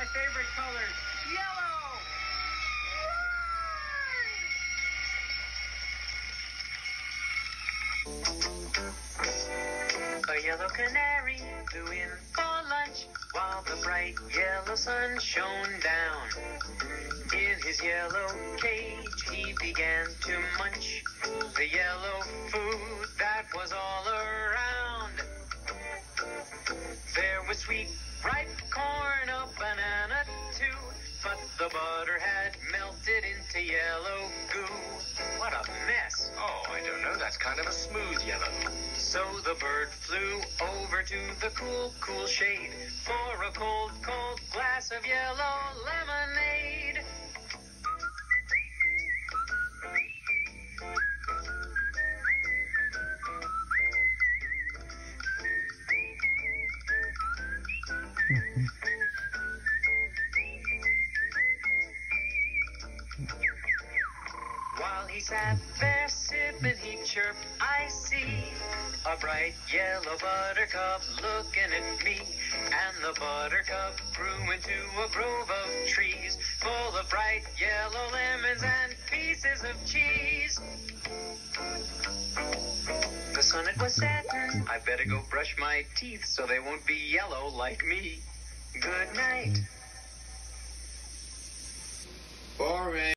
favorite colors. Yellow! A yellow canary flew in for lunch while the bright yellow sun shone down. In his yellow cage he began to munch the yellow food that was all around. There was sweet, ripe corn, a banana too, but the butter had melted into yellow goo. What a mess. Oh, I don't know. That's kind of a smooth yellow. So the bird flew over to the cool, cool shade for a cold, cold glass of yellow lemonade. While he sat there sipping, he chirped, I see a bright yellow buttercup looking at me. And the buttercup grew into a grove of trees full of bright yellow lemons and pieces of cheese. The sun it was setting, I better go brush my teeth so they won't be yellow like me. Good night. Boring.